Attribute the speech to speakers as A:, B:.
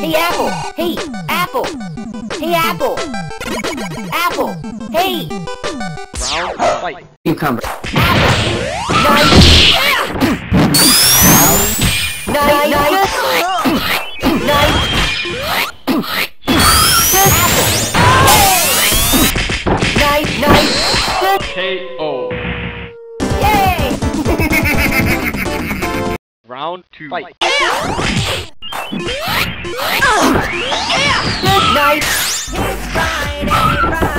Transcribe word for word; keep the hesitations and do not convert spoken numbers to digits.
A: Hey, Apple! Hey, Apple! Hey, Apple! Apple! Hey!
B: Round fight.
C: Cucumber.
A: Nice! Nice! Nice! Nice! Nice! Nice!
B: K O.
A: Yay!
B: Round two. Fight.
A: Nice! It's Friday, Friday.